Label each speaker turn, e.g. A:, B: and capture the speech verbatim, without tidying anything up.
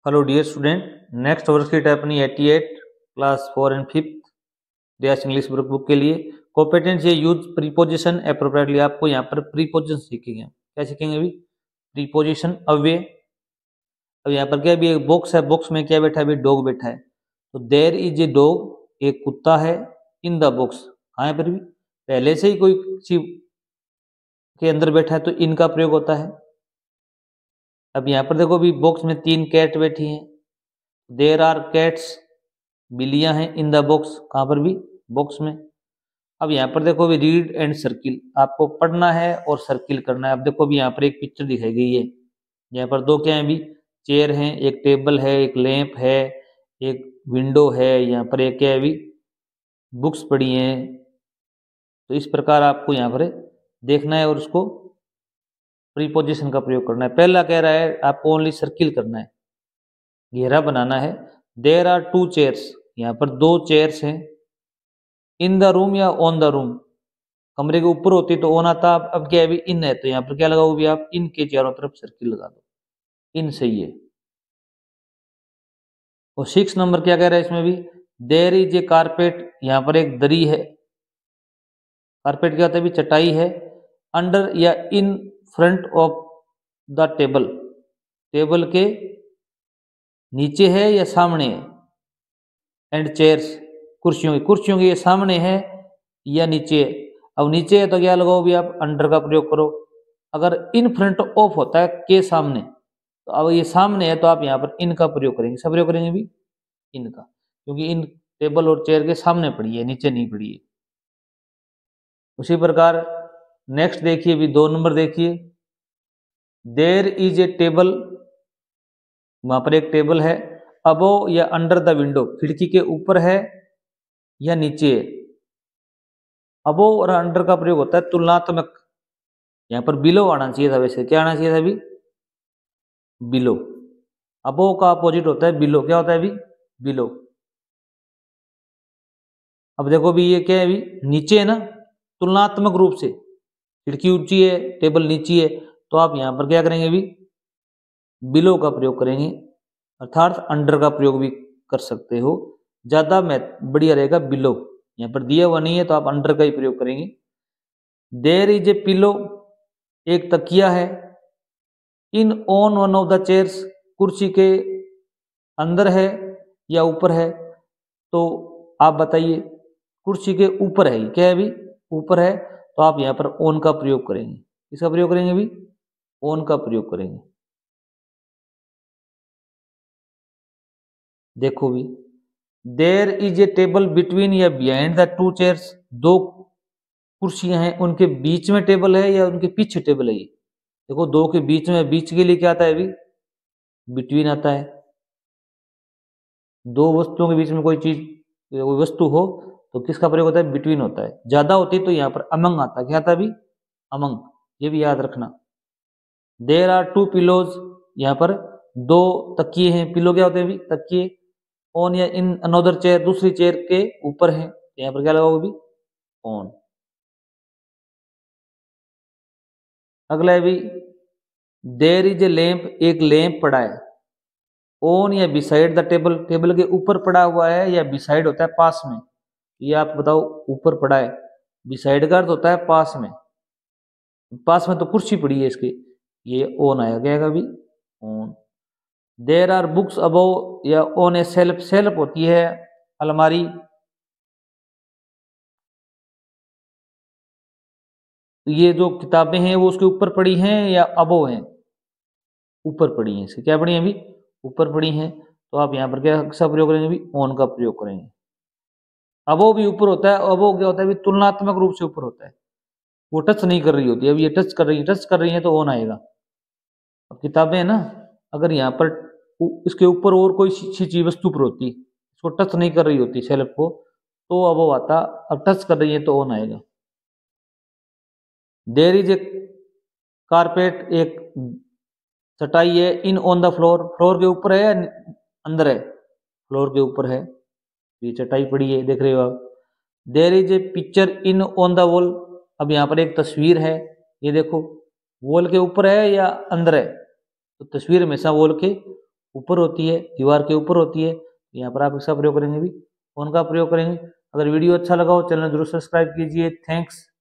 A: Hello dear student, next worksheet है अपनी अठासी क्लास फोर एंड फिफ्थ रियाज इंग्लिश बुक के लिए। कॉम्पिटेंस ये यूज प्रीपोजिशन एप्रोप्रिएटली। आपको यहाँ पर प्रीपोजिशन सीखेंगे। क्या सीखेंगे अभी? प्रीपोजिशन अव्यय। अब यहाँ पर क्या अभी एक बॉक्स है, बॉक्स में क्या बैठा है? अभी डॉग बैठा है। तो देयर इज ए डॉग, एक कुत्ता है इन द बॉक्स। हाँ, पर भी पहले से ही कोई चीज के अंदर बैठा है तो इनका प्रयोग होता है। अब यहाँ पर देखो, अभी बॉक्स में तीन कैट बैठी हैं। देर आर कैट्स, बिल्लियां हैं इन द बॉक्स। कहाँ पर भी? बॉक्स में। अब यहाँ पर देखो अभी रीड एंड सर्किल, आपको पढ़ना है और सर्किल करना है। अब देखो अभी यहाँ पर एक पिक्चर दिखाई गई है। यहाँ पर दो क्या है? अभी चेयर है, एक टेबल है, एक लैंप है, एक विंडो है। यहाँ पर एक क्या है? अभी बुक्स पड़ी हैं। तो इस प्रकार आपको यहाँ पर देखना है और उसको प्रीपोजिशन का प्रयोग करना है। पहला कह रहा है आपको ओनली सर्किल करना है, घेरा बनाना है। देर आर टू चेयर्स, यहाँ पर दो चेयर्स हैं। इन द रूम या ऑन द रूम, कमरे के ऊपर होती तो ऑन आता। अब क्या है? अभी इन है तो यहाँ पर क्या लगाओ? भी आप इन के चारों तरफ सर्किल लगा दो। इन सही है। और सिक्स नंबर क्या कह रहा है इसमें भी? देर इज ए कारपेट, यहाँ पर एक दरी है। कारपेट क्या होता है? भी चटाई है। अंडर या in front of the table, table के नीचे है या सामने है। एंड चेयर्स, कुर्सियों की, कुर्सियों की ये सामने है या नीचे है। अब नीचे है तो क्या लगाओ? भी आप अंडर का प्रयोग करो। अगर इन फ्रंट ऑफ होता है के सामने, तो अब ये सामने है तो आप यहाँ पर इन का प्रयोग करेंगे। सब प्रयोग करेंगे भी इन का, क्योंकि इन टेबल और चेयर के सामने पड़ी है, नीचे नहीं पड़ी है। उसी प्रकार नेक्स्ट देखिए, भी दो नंबर देखिए। देर इज ए टेबल, वहां पर एक टेबल है। अबो या अंडर द विंडो, खिड़की के ऊपर है या नीचे है। अबो और अंडर का प्रयोग होता है तुलनात्मक। यहाँ पर बिलो आना चाहिए था, वैसे क्या आना चाहिए था? अभी बिलो। अबो का अपोजिट होता है बिलो। क्या होता है? अभी बिलो। अब देखो भी ये क्या है? अभी नीचे है ना, तुलनात्मक रूप से। खिड़की ऊंची है, टेबल नीची है, तो आप यहाँ पर क्या करेंगे? अभी बिलो का प्रयोग करेंगे, अर्थात अंडर का प्रयोग भी कर सकते हो। ज्यादा बढ़िया रहेगा बिलो। यहाँ पर दिया हुआ नहीं है तो आप अंडर का ही प्रयोग करेंगे। देर इज ए पिलो, एक तकिया है। In on one of the chairs, कुर्सी के अंदर है या ऊपर है। तो आप बताइए, कुर्सी के ऊपर है। क्या है? अभी ऊपर है तो आप यहाँ पर ऑन का प्रयोग करेंगे। इसका प्रयोग करेंगे? अभी ऑन का प्रयोग करेंगे। देखो भी, there is a table between या बिहाइंड द टू चेयर्स, दो कुर्सियां हैं उनके बीच में टेबल है या उनके पीछे टेबल है। ये देखो, दो के बीच में, बीच के लिए क्या आता है? अभी बिटवीन आता है। दो वस्तुओं के बीच में कोई चीज, कोई वस्तु हो तो किसका प्रयोग होता है? बिटवीन होता है। ज्यादा होती तो यहाँ पर अमंग आता है। क्या आता है? अभी अमंग। ये भी याद रखना। देर आर टू पिलोज, यहाँ पर दो तकिए हैं। पिलो क्या होते हैं? अभी तकिए। ऑन या इन अनदर चेयर, दूसरी चेयर के ऊपर है, यहाँ पर क्या लगाओगे? अभी ऑन। अगला है भी, देर इज ए लैंप, एक लैंप पड़ा है। ऑन या बिसाइड द टेबल, टेबल के ऊपर पड़ा हुआ है या बिसाइड होता है पास में। ये आप बताओ, ऊपर पड़ा है। बिसाइड का अर्थ होता है पास में। पास में तो कुर्सी पड़ी है इसके, ये ऑन आया। क्या आएगा? अभी on. There are books above या ऑन ए सेल्फ, सेल्फ होती है अलमारी। तो ये जो किताबें हैं वो उसके ऊपर पड़ी हैं या अबव हैं? ऊपर पड़ी हैं। इसके क्या पड़ी हैं? अभी ऊपर पड़ी हैं। तो आप यहाँ पर क्या सा प्रयोग करेंगे? अभी ऑन का प्रयोग करेंगे। अबो भी ऊपर होता है। अबो क्या होता है? अभी तुलनात्मक रूप से ऊपर होता है। वो टच नहीं कर रही होती। अब ये टच कर रही है, टच कर रही है तो ऑन आएगा। अब किताबें है ना, अगर यहाँ पर इसके ऊपर और कोई चीज वस्तु पर होती, इसको टच नहीं कर रही होती सेल्फ को, तो अब वो आता। अब टच कर रही है तो ऑन आएगा। देर इज ए कारपेट, एक चटाई है। In on the floor, floor के ऊपर है या अंदर है? फ्लोर के ऊपर है। ये चटाई पड़ी है, देख रहे हो आप। There is a picture in on the wall, अब यहाँ पर एक तस्वीर है। ये देखो, वॉल के ऊपर है या अंदर है? तो तस्वीर हमेशा वॉल के ऊपर होती है, दीवार के ऊपर होती है, यहाँ पर आप इसका प्रयोग करेंगे भी, ऑन का प्रयोग करेंगे। अगर वीडियो अच्छा लगा हो चैनल जरूर सब्सक्राइब कीजिए। थैंक्स।